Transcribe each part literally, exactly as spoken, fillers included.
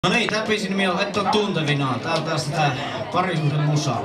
No niin, tää biisin nimi on Et oo tuntevinaan. Tää on taas tätä parisuhden musaa.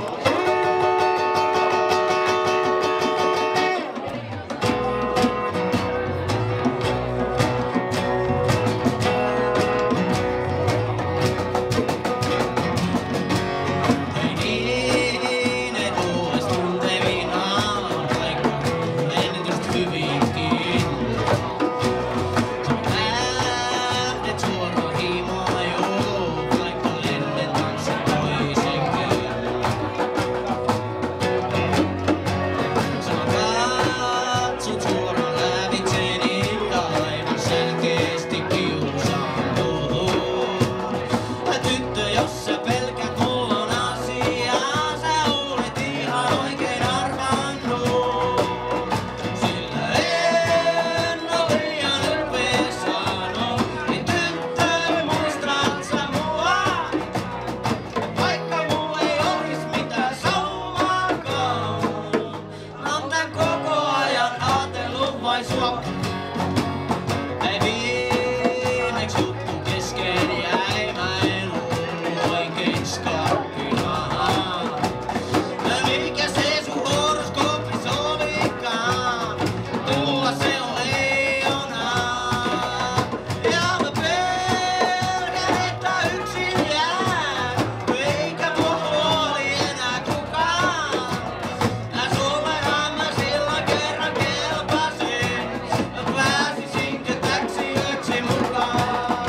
Ei viimeksi juttu kesken jäi, mä en ollut oikein skarppinaan. Mikä se sun horoskoopis olikaan, tulla se on leijonaa. Ja mä pelkään, että yksin jää, eikä mua huoli enää kukaan. Tää Suomenhan mä silloin kerran kelpasin. Pääsisinkö täksiöksi mukaan?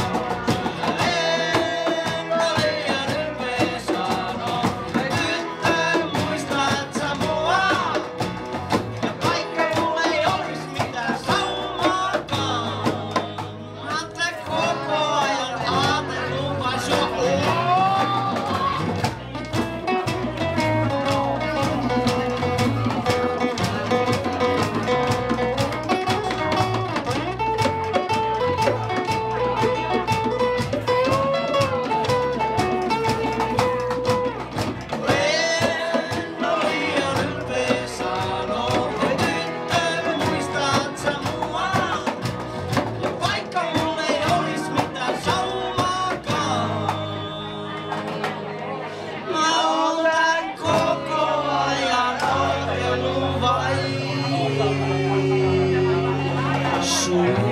En mä liian ylpeä sano. Tyttö, muistat sä mua? Ja vaikka mulla ei olis mitään saumaakaan, mä oon koko ajan aatellut vain sua. Sure.